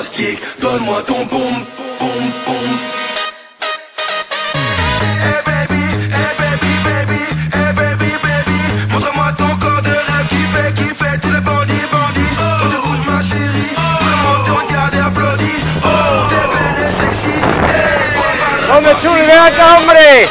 bombastique, donne-moi ton boum, boum, boum. Hey baby, hey baby, baby, hey baby, baby, montre-moi ton corps de rêve qui fait tous les bandits, bandits. Quand tu bouges ma chérie, tout le monde te regarde et applaudit. Oh, t'es belle et sexy, hey. ¡Hombre, Chuli, ven acá, hombre!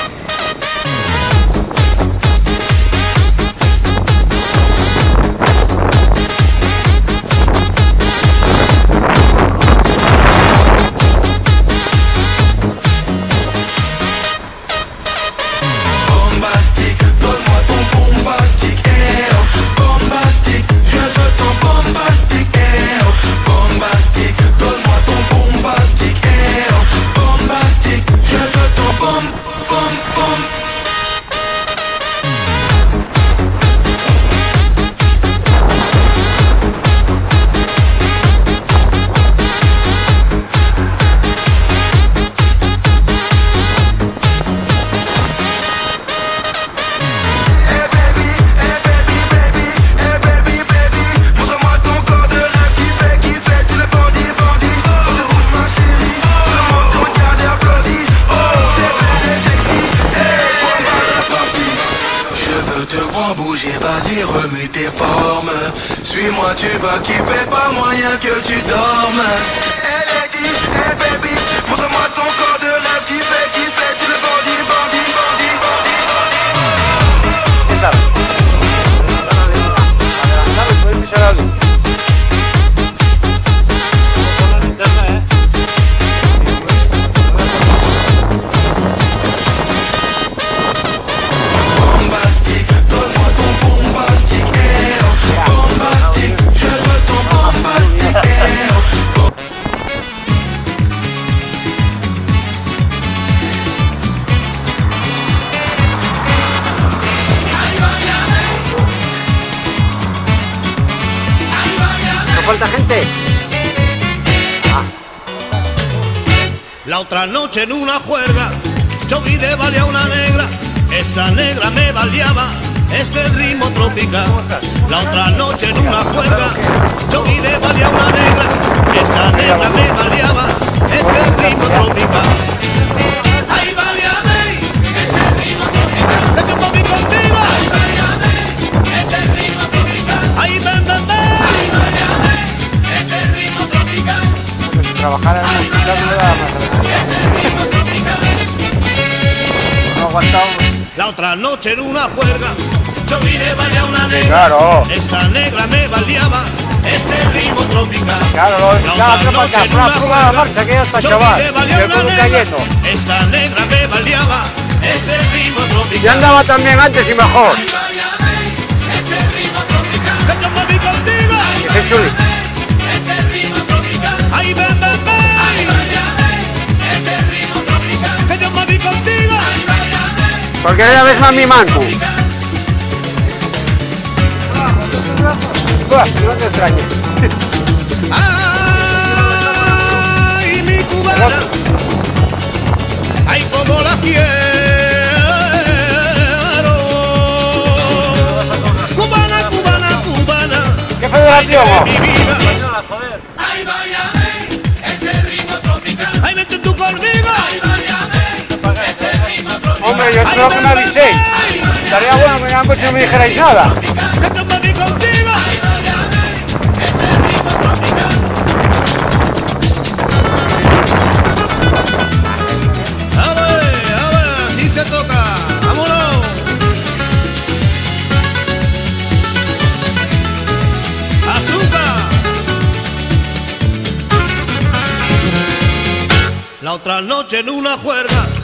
Bouger, vas-y, remue tes formes. Suis-moi, tu vas kiffer, pas moyen que tu dormes. Hey lady, hey baby, montre-moi ton corps de rêve qui fait tous les bandits, bandits, bandits, bandits. ¿Qué tal? Adelantado, puedes pisar algo. ¿Falta gente? La otra noche en una juerga yo vi de valía una negra, esa negra me baleaba ese ritmo tropical. La otra noche en una juerga yo vi de valía una negra, esa negra me baleaba ese ritmo tropical. Ay, baleame ese ritmo tropical. Que yo moví contigo. Ay, baleame ese ritmo tropical. Ay, ven, ven, ven. Trabajar en el hospital no le da más. No aguantamos. La otra noche en una juerga yo vi de balear una negra. Claro. Esa negra me baleaba ese ritmo tropical. Claro, la otra noche en una juerga yo vi de balear una negra. Esa negra me baleaba ese ritmo tropical. Y andaba también antes y mejor. Ese ritmo tropical. Que yo me vi contigo. Ese Chuli. Ese ritmo tropical. Ay, ven, ven, ven. Ese ritmo tropical. Que yo me vi contigo. Porque ya ves más mi manco. No te extrañes. Ay, mi cubana. Ay, como la quiero. Cubana, cubana, cubana. ¿Qué federación? Ay, mi vida. Ay, váyame, ese ritmo tropical. Ay, vete tú conmigo. Ay, váyame, ese ritmo tropical. Hombre, yo espero que me aviséis. Estaría bueno que me no me dijerais nada. Vete para contigo. Ay, váyame, ese ritmo tropical. A ver, así se toca. Vámonos. Azúcar. La otra noche en una juerga